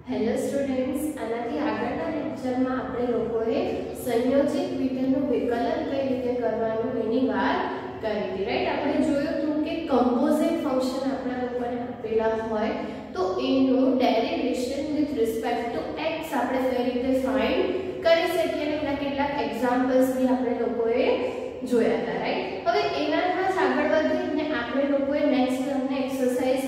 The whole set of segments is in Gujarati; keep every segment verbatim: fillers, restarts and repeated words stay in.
હેલો સ્ટુડન્ટ્સ, આનાથી આગળના લેક્ચરમાં આપણે લોકોએ સંયોજિત વિધેયનું વિકલન કઈ રીતે કરવાનું એની વાત કરી હતી, રાઈટ? આપણે જોયું હતું કે કમ્પોઝિટ ફંક્શન આપણા લોકોને આપેલા હોય તો એનું derivation with respect to x આપણે કઈ રીતે ફાઇન્ડ કરી શકીએ અને એના કેટલાક એક્ઝામ્પલ્સ બી આપણે લોકોએ જોયા હતા, રાઈટ? હવે એનામાં જ આગળ વધીને આપણે લોકોએ નેક્સ્ટ તમને એક્સરસાઇઝ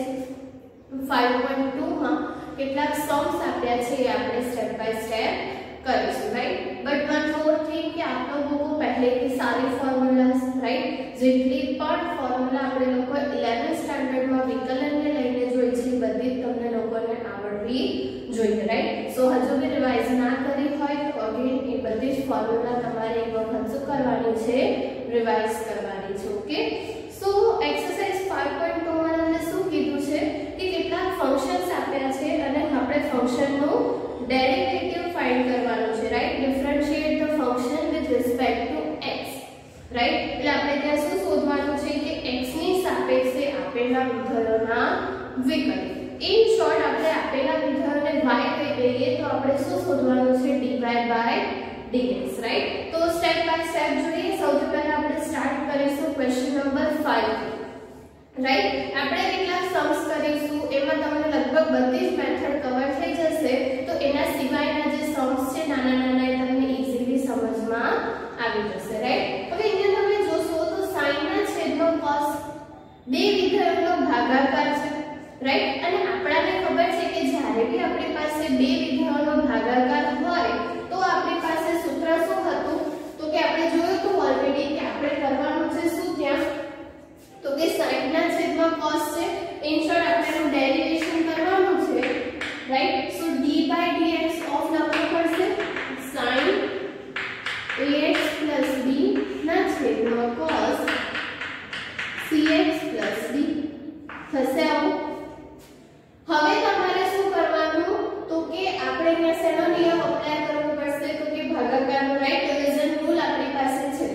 five point two માં કેટલાક સમ્સ આપ્યા છે એ આપણે સ્ટેપ બાય સ્ટેપ કરીશું, right? But one more thing કે આપણો લોકો પહેલેથી સારી ફોર્મ્યુલાસ, રાઈટ, જેટલી પણ ફોર્મ્યુલા આપણે લોકો eleventh સ્ટાન્ડર્ડમાં વિકલનને લઈને જોઈ છે બધી જ તમને લોકોને આવડવી જોઈએ, રાઈટ? સો હજુ બી રિવાઇઝ ના કરી હોય તો અગેન એ બધી જ ફોર્મ્યુલા તમારે એક વખત શું કરવાની છે, રિવાઇઝ કરવાની છે, okay? So exercise five point two માં તમને શું કીધું છે કે કેટલાક ફંક્શન્સ આપ્યા છે અને આપણે ફંક્શનનું ડેરિવેટિવ ફાઇન્ડ કરવાનું છે, right? Differentiate the function with respect to x, right? એટલે આપણે ત્યાં શું શોધવાનું છે કે x ની સાપેક્ષે આપેલા વિધેયોના વિકલન. ઇન શોર્ટ આપણે આપેલા વિધેયોને y કહી દઈએ તો આપણે શું શોધવાનું છે, dy by dx, રાઈટ? તો સ્ટેપ બાય સ્ટેપ જોઈએ. સૌથી પહેલા આપણે સ્ટાર્ટ કરીશું ક્વેશ્ચન નંબર five, રાઈટ? આપણે કેટલાક સમ્સ કરીશું, એમાં તમને લગભગ બધી જ મેથડ કવર થઈ જશે, તો એના સિવાયના જે સમ્સ છે નાના નાના એ તમને ઈઝીલી સમજમાં આવી જશે, રાઈટ? હવે અહીંયા તમે જોશો તો sin ના છેદમાં cos બે વિધેયોનો ભાગાકાર છે, રાઈટ? અને આપણાને ખબર છે કે જ્યારે બી આપણી પાસે બે વિધેયોનો ભાગાકાર હોય તો આપણી પાસે સૂત્ર શું હતું, તો કે આપણે જોયું તો ઓલરેડી કે આપણે કરવાનું છે શું ત્યાં, તો કે sin ના છેદમાં cos છે. ઇન શોર્ટ આપણે એનું ડેરિવેશન કરવાનું છે, right? So d by dx of લખવું પડશે sin ax plus b ના છેદમાં cos cx plus d થશે આવું. હવે તમારે શું કરવાનું, તો કે આપણે અહીંયા શેનો નિયમ અપ્લાય કરવો પડશે, તો કે ભાગાકારનો, રાઈટ? ડિવિઝન રૂલ આપણી પાસે છે,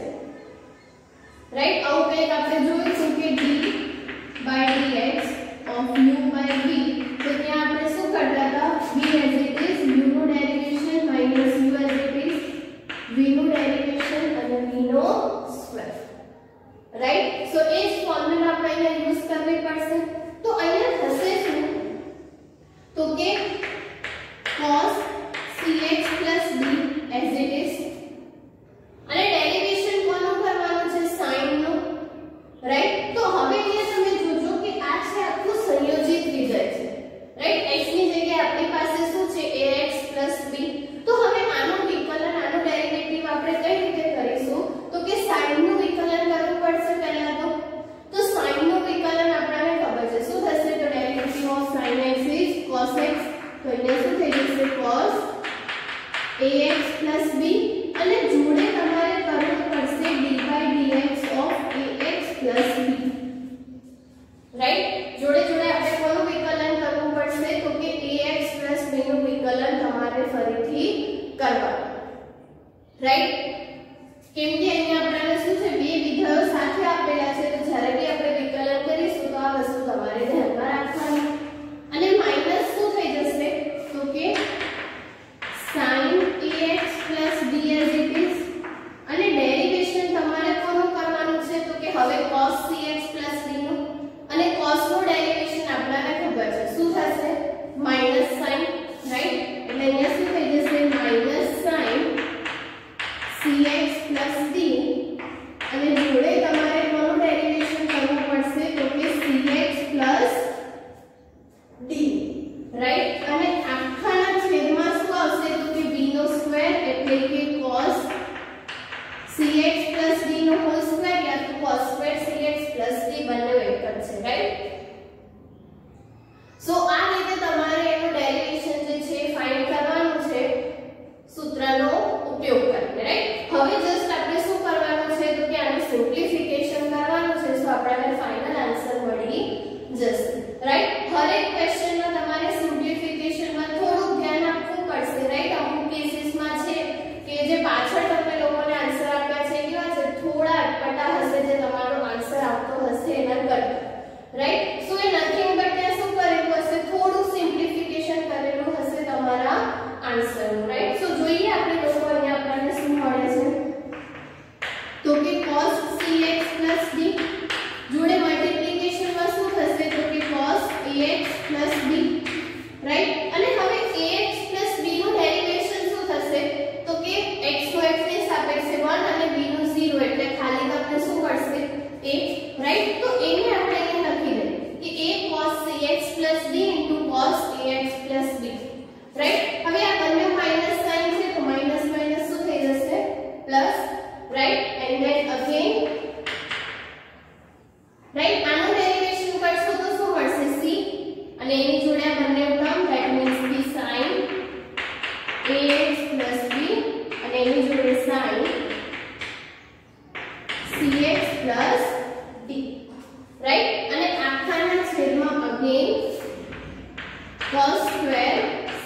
રાઈટ? આવું કંઈક આપણે જોઈશું કે d by dx of u by v, તો ત્યાં આપણે શું કરતા હતા, v as it is, u નું derivation minus u as it is, v નું ડેરિવેશન અને v નો સ્ક્વેર, રાઈટ? સો એ જ ફોર્મ્યુલા આપણે અહીંયા યુઝ કરવી પડશે. તો અહીંયા થશે શું, તો કે cos cx plus d as it is અને ડેરિવેશન કોનું કરવાનું છે, sin નું, રાઈટ? તો હવે અહીંયા તમે જોજો કે આ છે આખું સંયોજિત વિધેય છે, રાઈટ? x ની જગ્યાએ આપણી પાસે શું છે, ax plus b. તો હવે આનું વિકલન, આનું ડેરિવેટિવ આપણે કઈ રીતે કરીશું, તો કે sin નું વિકલન કરવું પડશે પહેલા તો. તો sin નું વિકલન આપણને ખબર છે શું થશે, તો derivative of sin x is cos x, તો અહીંયા શું થઈ જશે, cos ax plus b અને જોડે તમારે કરવું પડશે d by dx of ax plus b, right? જોડે જોડે આપણે કોનું વિકલન કરવું પડશે, તો કે ax plus b નું વિકલન તમારે ફરીથી કરવાનું, રાઈટ? કેમ કે અહીંયા આપણને શું છે, બે વિધેયો સાથે આપેલા છે, તો જ્યારે બી આપણે વિકલન કરીશું તો આ વસ્તુ તમારે ધ્યાનમાં રાખવાની. અને માઈનસ શું થઈ જશે, તો કે sin ax plus b as it is અને ડેરિવેશન તમારે કોનું કરવાનું છે, તો કે હવે cos cx plus d નું, અને cos નું ડેરિવેશન આપણને ખબર છે શું થશે, માઈનસ sin, રાઈટ? એટલે અહીંયા શું થઈ જશે, minus sin cx plus d અને જોડે તમારે કોનું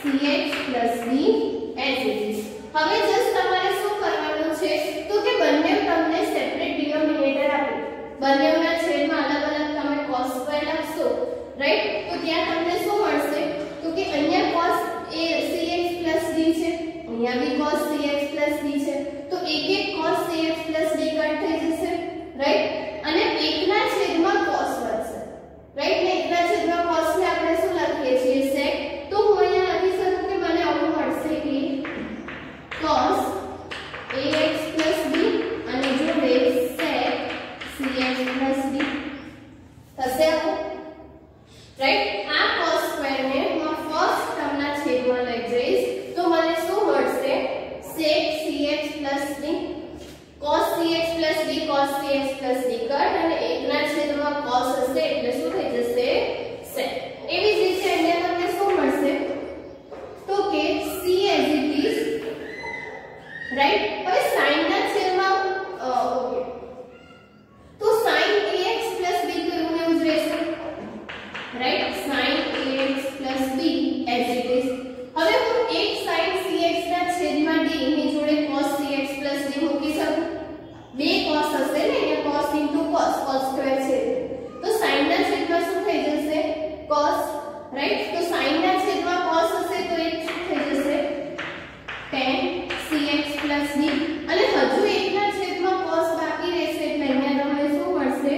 cx plus d as it is. હવે જસ્ટ તમારે શું કરવાનું છે તો કે બંને તમને સેપરેટ ડિનોમિનેટર આપે, બંનેના છેદમાં અલગ અલગ તમે cos સ્ક્વેર લખશો, રાઈટ? તો ત્યાં તમને શું મળશે તો કે અહીંયા cos a cx plus d છે, અહીંયા બી cos cx plus d છે, તો એક એક cos cx plus d cut થઈ જશે, રાઈટ? અને એકના છેદમાં cos વધશે, રાઈટ? ને એકના છેદમાં cos ને આપણે શું લખીએ છીએ sec, તો હું અહીંયા લખી શકું કે મને આવું મળશે કે cos ax plus b અને જોડે sec cx plus d થશે આવું, રાઈટ? આ cos સ્ક્વેર ને હું ફર્સ્ટ ટર્મના છેદમાં લઈ જઈશ તો મને શું મળશે sec cx plus d, cos cx plus d, cos cx plus d cut અને એકના છેદમાં cos હશે એટલે શું થઈ જશે sec. એવી જ રીતે અહીંયા તમને શું મળશે તો કે c as it is, right? હવે sin ના છેદમાં ઓકે તો sin ax plus b તો એવું એવું જ રહેશે, right? sin ax plus b as it is. હવે હું એક sin cx ના છેદમાં d ની જોડે cos cx plus d મૂકી શકું, બે cos હશે ને અહીંયા cos into cos, cos square છે તો sin ના છેદમાં શું થઈ જશે cos, રાઈટ? તો sin ના છેદમાં cos હશે તો એક શું થઈ જશે tan cx plus d અને હજુ એકના છેદમાં cos બાકી રહેશે એટલે અહીંયા તમને શું મળશે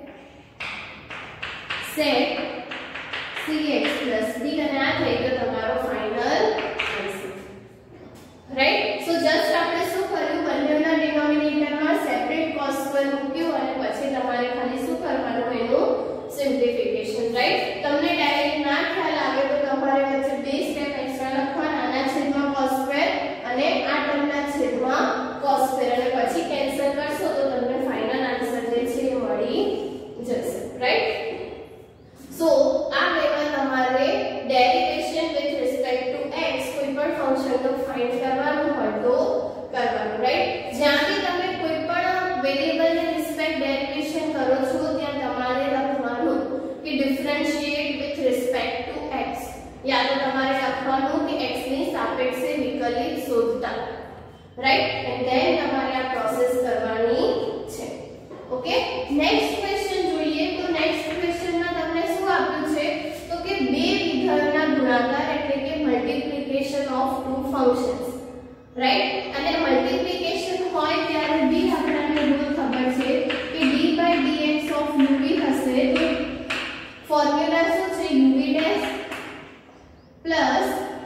sec cx plus d અને આ થઈ ગયો તમારો final answer, right? So just આપણે શું કર્યું બંનેના ડિનોમિનેટરમાં સેપરેટ cos સ્ક્વેર મૂક્યું અને પછી તમારે ખાલી શું કરવાનું એનું સિમ્પ્લિફિકેશન, રાઈટ? તમને ડાયરેક્ટ ના ખ્યાલ આવે તો તમારે વચ્ચે બે સ્ટેપ એક્સ્ટ્રા લખવાના, આના છેદમાં cos સ્ક્વેર અને આ ટર્મના છેદમાં cos સ્ક્વેર અને પછી કેન્સલ કરશો તો તમને ફાઇનલ આન્સર જે છે એ મળી જશે, રાઈટ? સો આ વેમાં તમારે derivation with respect to x કોઈ પણ ફંક્શનનો ફાઇન્ડ કરવાનું હોય તો કરવાનું, રાઈટ? જ્યાં બી તમે કોઈ પણ વેરીએબલની રિસ્પેક્ટ ડેરિવેશન કરો છો ત્યાં તમારે લખવાનું કે differentiate with respect to x, યા તો તમારે લખવાનું કે x ની સાપેક્ષે વિકલિત શોધતા, રાઈટ? એન્ડ ધેન તમારે આ પ્રોસેસ કરવાની છે, ઓકે? નેક્સ્ટ ક્વેશ્ચન જોઈએ તો નેક્સ્ટ ક્વેશ્ચનમાં તમને શું આપ્યું છે તો કે બે વિધેયોના ગુણાકાર એટલે કે multiplication of two functions, right? અને મલ્ટીપ્લિકેશન હોય ત્યારે બી આપણને રૂલ ખબર છે કે d by dx of uv હશે તો ફોર્મ્યુલા શું છે uv dash plus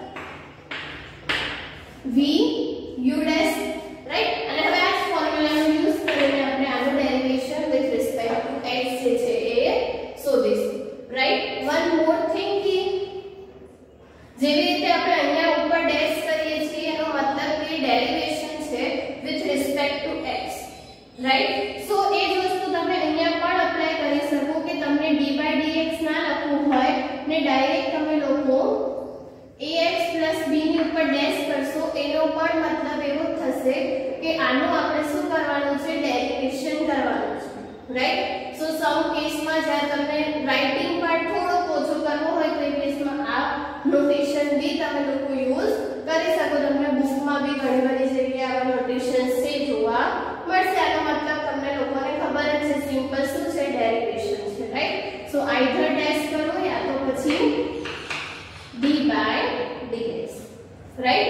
v u dash, right? અને હવે આ ફોર્મ્યુલાનો યુઝ કરીને આપણે આનું derivation with respect to x જે છે એ શોધીશું, રાઈટ? વન મોર થિંગ કે જેવી રીતે આપણે અહીંયા ઉપર ડેશ કરીએ છીએ એનો મતલબ કે ડેરિવેશન છે with respect to x, right? So એ જ વસ્તુ તમે અહીંયા પણ એપ્લાય કરી શકો કે તમને d by dx ના લખવું હોય ને ડાયરેક્ટ તમે લોકો ax plus b ની ઉપર ડેશ કરશો એનો પણ મતલબ એવો થશે કે આનું આપણે શું કરવાનું છે ડેરિવેશન કરવાનું છે, રાઈટ? સો સમ કેસમાં જ્યાં તમને રાઇટિંગ પાર્ટ થોડો ઓછો કરવો હોય તો એ કેસમાં આ નોટેશન બી તમે લોકો યુઝ કરી શકો, તમને બુકમાં બી ઘણી બધી જગ્યાએ આવા નોટેશન્સ છે જોવા મળશે. આનો મતલબ તમને લોકોને ખબર જ છે સિમ્પલ શું છે ડેરિવેશન છે, રાઈટ? સો આઈધર ડેશ કરો યા તો પછી d by dx, right?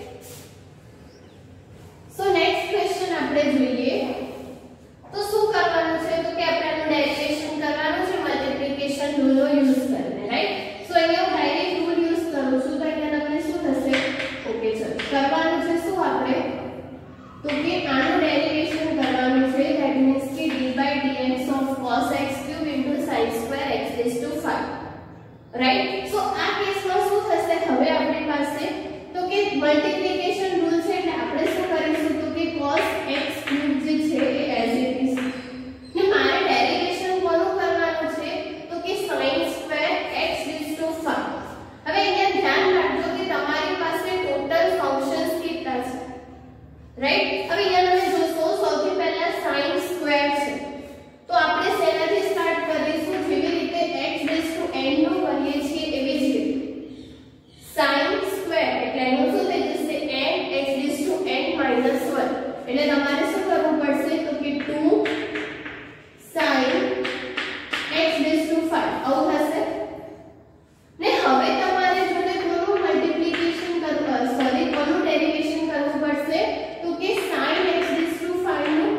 So next question આપણે જોઈએ તો શું કરવાનું છે તો કે આપણે આનું ડેરિવેશન કરવાનું છે મલ્ટીપ્લિકેશન રૂલનો યુઝ કરીને, રાઈટ? સો અહીંયા હું ડાયરેક્ટ રૂલ યુઝ કરું છું તો અહીંયા તમને શું થશે ઓકે ચલો કરવાનું છે શું આપણે તો કે આનું ડેરિવેશન કરવાનું છે ધેટ મીન્સ કે d by dx of cos x cube into sin square x raised to five, right? So આ કેસમાં શું થશે હવે આપણી પાસે તો કે એટલે તમારે શું કરવું પડશે તો કે two sin x raised to five આવું થશે ને હવે તમારે જોડે કોનું મલ્ટીપ્લિકેશન કરવું સોરી કોનું ડેરિવેશન કરવું પડશે તો કે sin x raised to five નું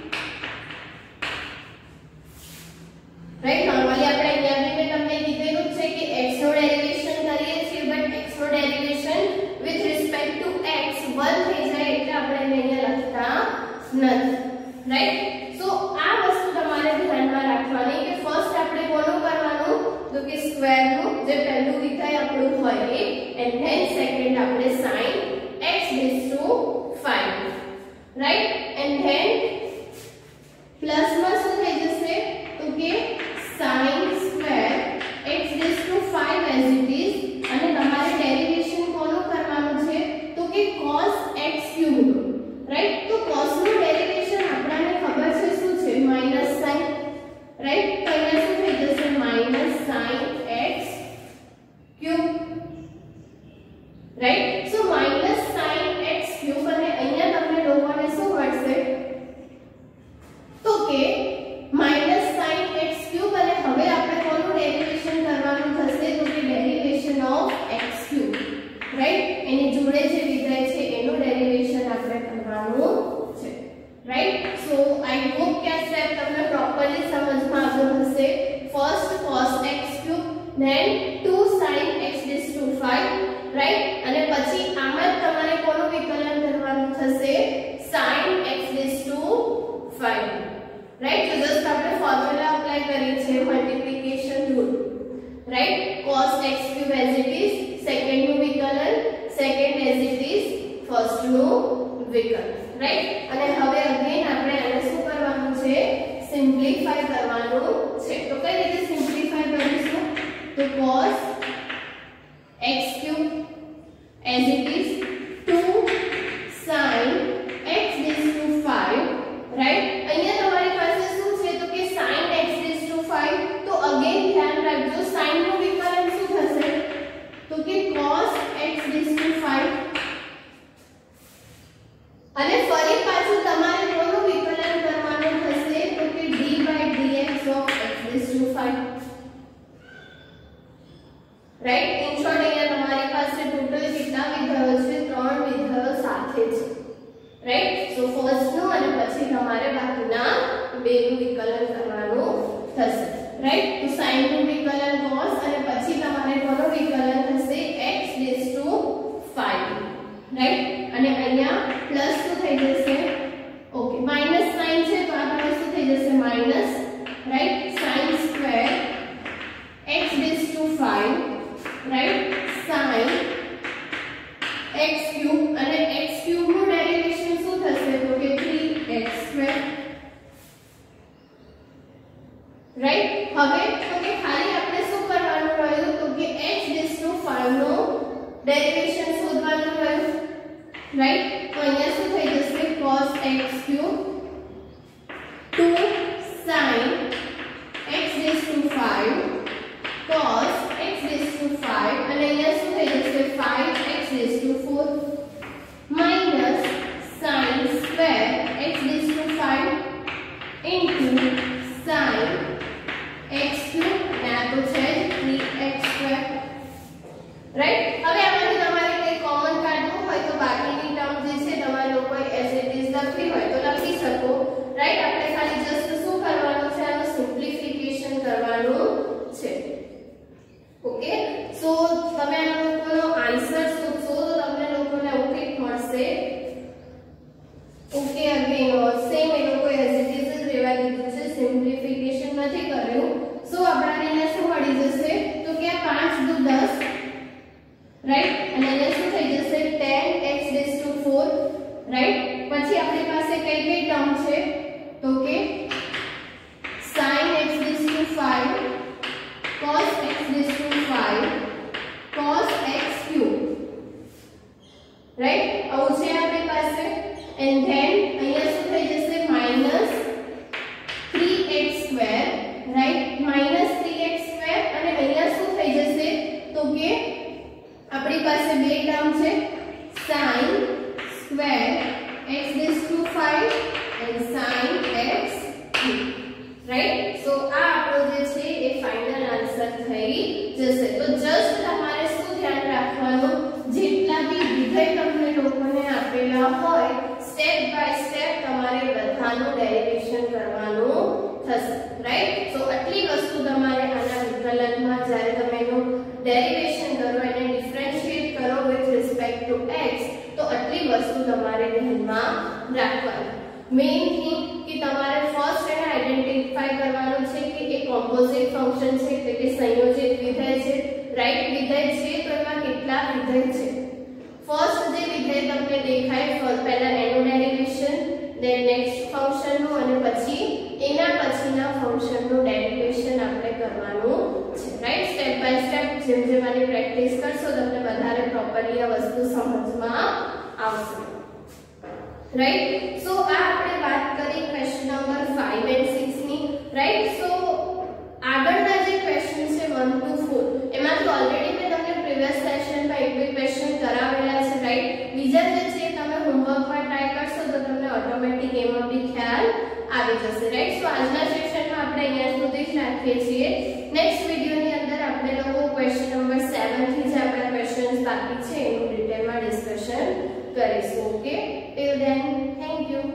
રાઈટ નોર્મલી આપણે અહીંયા બી મેં તમને કીધેલું છે કે x નો ડેરિવેશન કરીએ છીએ બટ x નો derivation with respect to x one થઈ જાય એટલે આપણે એને અહીંયા લખતા નથી રાઈટ સો આ વસ્તુ તમારે ધ્યાનમાં રાખવાની કે ફર્સ્ટ આપણે કોનું કરવાનું તો કે સ્ક્વેર નું જે પહેલું વિધાય આપણું હોય એ એન્ડ ધેન સેકન્ડ આપણે sin x raised to five right and then plus માં શું થઈ જશે તો કે sin square x raised to five as it is અને તમારે ડેરિવેશન કોનું કરવાનું છે તો કે cos x cube રાઈટ તો cos નું ડેરિવેશન આપણને ખબર છે શું છે માઈનસ sin રાઈટ તો અહીંયા શું થઈ જશે minus sin x cube right so minus sin x cube અને અહીંયા તમને લોકોને શું મળશે તો કે માઈનસ sin x cube અને હવે આપણે કોનું ડેરિવેશન કરવાનું થશે તો કે derivation of x cube right એની જોડે જે વિધાય છે એનું ડેરિવેશન આપણે કરવાનું છે રાઈટ સો આઈ હોપ કે આ સ્ટેપ તમને પ્રોપરલી સમજમાં આવ્યો હશે first cos x cube then two sin x raised to five right અને પછી આમાં જ તમારે કોનું વિકલન કરવાનું થશે sin x raised to five right તો જસ્ટ આપણે ફોર્મ્યુલા અપ્લાય કરી છે multiplication rule right cos x cube as it is second નું વિકલન second as it is first નું વિકલન રાઈટ અને હવે અગેન આપણે આને શું કરવાનું છે સિમ્પ્લિફાય કરવાનું છે તો કઈ રીતે સિમ્પ્લિફાય કરીશું તો cos x cube as it is two sin x raised to five right અહીંયા તમારી પાસે શું છે તો કે sin x raised to five તો અગેન ધ્યાન રાખજો sin નું વિકલન શું થશે તો કે cos x raised to five અને ફરી પાછું તમારે કોનું વિકલન કરવાનું થશે તો કે d by dx of x raised to five right in short અહીંયા તમારી પાસે ટોટલ કેટલા વિધાયો છે ત્રણ વિધાયો સાથે છે રાઈટ સો ફર્સ્ટ નું અને પછી તમારે બાકીના બે નું વિકલન કરવાનું થશે રાઈટ તો sin નું વિકલન cos અને પછી તમારે કોનું વિકલન થશે x raised to five right અને અહીંયા પ્લસ શું થઈ જશે ઓકે માઈનસ સાઇન છે તો આપણે શું થઈ જશે minus right sin square x raised to five right sin x cube અને x cube નું ડેરિવેશન શું થશે તો કે three x square રાઈટ હવે તો કે ખાલી આપણે શું કરવાનું રહ્યું તો કે x raised to five નો ડેરિવેશન શોધવાનું રહ્યું રાઈટ તો અહીંયા શું થઈ જશે cos x cube two sin x raised to five cos x raised to five અને અહીંયા શું થઈ જશે five x raised to four minus sin square x raised to five into sin x cube અને આ તો છે three x square રાઈટ હવે આમાંથી તમારે કંઈ કોમન કાઢવું હોય તો બાકીની ટર્મ જે છે તમારે લોકોએ એઝ ઇટ ઇઝ લખવી હોય તો લખી શકો રાઈટ આપણે ખાલી જસ્ટ શું કરવાનું છે આનું સિમ્પ્લિફિકેશન કરવાનું છે ઓકે સો તમે આ લોકોનો આન્સર શોધશો તો તમને લોકોને આવું કંઈક મળશે ઓકે અગેન સેમ એ લોકો એઝ ઇટ ઇઝ જ રહેવા દીધું છે સિમ્પ્લિફિકેશન નથી કર્યું સો આપણને અહીંયા શું મળી જશે તો કે આ પાંચ દુ દસ રાઈટ અને અહીંયા શું થઈ જશે ten x raised to four right પછી આપણી પાસે કઈ કઈ ટર્મ છે તો કે sin x raised to five cos x raised to five cos x cube right આવું છે આપણી પાસે એન્ડ ધેન અહીંયા શું થઈ જશે minus three x square right minus three x square અને અહીંયા શું થઈ જશે તો કે આપણી પાસે બે ટર્મ છે sin square x raised to five and sin x cube, right? So આ આપણો જે છે એ ફાઇનલ આન્સર થઈ જશે. તો જસ્ટ તમારે શું ધ્યાન રાખવાનું, જેટલા બી વિધેય તમને લોકોને આપેલા હોય સ્ટેપ બાય સ્ટેપ તમારે બધાનું ડેરિવેશન કરવાનું થશે, રાઈટ? સો આટલી વસ્તુ તમારે આના વિકલનમાં જ્યારે તમે એનું ડેરિવેશન કરો, એને ડિફરન્શિએટ કરો વિથ રિસ્પેક્ટ ટુ x, તો આટલી વસ્તુ તમારે ધ્યાનમાં રાખવાની. મેઇન થિંગ કે તમારે ફર્સ્ટ એને આઈડેન્ટિફાઈ કરવાનું છે કે એ કોમ્પોઝિટ ફંક્શન છે, એટલે કે સંયોજિત વિધેય છે, રાઈટ? વિધેય છે તો એમાં કેટલા વિધેય છે. ફર્સ્ટ જે વિધેય તમને દેખાય પહેલા એનું ડેરિવેશન, દેન નેક્સ્ટ ફંક્શનનું, અને પછી એના પછીના ફંક્શનનું ડેરિવેશન આપણે કરવાનું છે, રાઈટ? સ્ટેપ બાય સ્ટેપ જેમ જેમ આની પ્રેક્ટિસ કરશો તમને વધારે પ્રોપરલી આ વસ્તુ સમજમાં આવશે, રાઈટ? સો આ આપણે વાત કરી question number five and six ની, રાઈટ? સો આગળના જે ક્વેશ્ચન છે one to four એમાંથી ઓલરેડી મેં તમને પ્રીવિયસ સેશનમાં એક બે ક્વેશ્ચન કરાવેલા છે, રાઈટ? બીજા જે છે તમે હોમવર્કમાં ટ્રાય કરશો તો તમને ઓટોમેટિક એમાં બી ખ્યાલ આવી જશે, રાઈટ? સો આજના સેશનમાં આપણે અહીંયા સુધી જ રાખીએ છીએ. નેક્સ્ટ વિડિયોની અંદર આપણે લોકો ક્વેશ્ચન નંબર seven થી જે આપણા ક્વેશ્ચન્સ બાકી છે એનું ડિટેલમાં ડિસ્કશન કરીશું. Okay, till then thank you.